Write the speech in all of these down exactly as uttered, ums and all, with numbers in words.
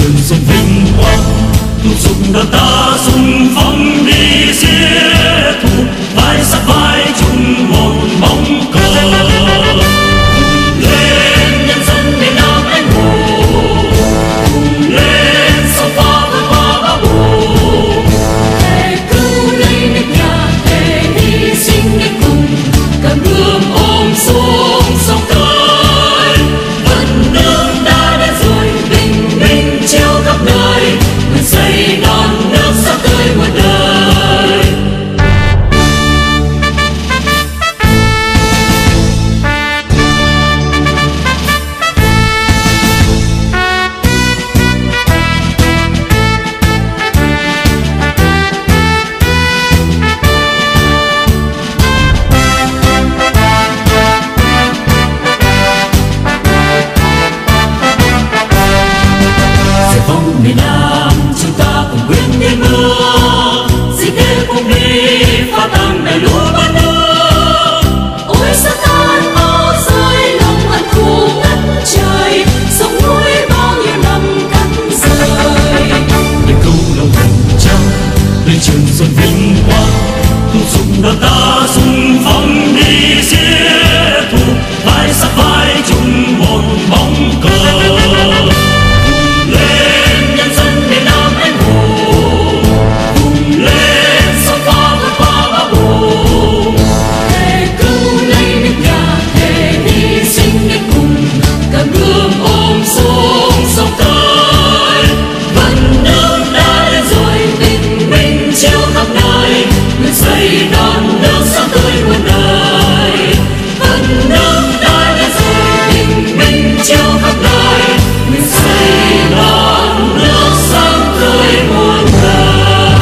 trường xuân vinh quang, thúc giục đoàn ta xung phong đi giết thù, vai sát vai chung một bóng cờ. Cùng lên nhân dân miền Nam anh hùng, cùng lên sông pha vượt qua bão bùng, để cứu lấy nước nhà, để hy sinh đến cùng, cầm gươm ôm xuống sông tới. Vận nước đã đến rồi, bình minh chiếu khắp nơi, nguyện xây non nước sắc tươi muôn đời. Giải phóng miền Nam chúng ta cùng quyết đi mưa, xin thế cùng đi phá tan bè lũ ban nước. Ôi sao tan áo rơi lòng hận thù ngất trời, sông núi bao nhiêu năm cắt rời. Để câu lòng hồng trắng lên trường xuân vinh quang, thúc giục đoàn ta xung phong đi giết thù, vai sát vai chung một bóng cờ. Xây non nước sáng tươi muôn đời, vận nước đã đến rồi, bình minh chiếu khắp nơi, nguyện xây non nước sáng tươi muôn đời.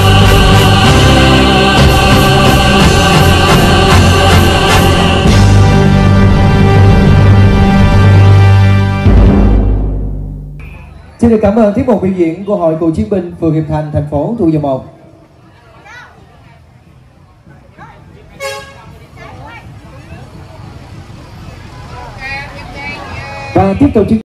Xin được cảm ơn tiết mục biểu diễn của Hội Cựu Chiến binh phường Hiệp Thành, thành phố Thủ Dầu Một. Và tiếp tục chương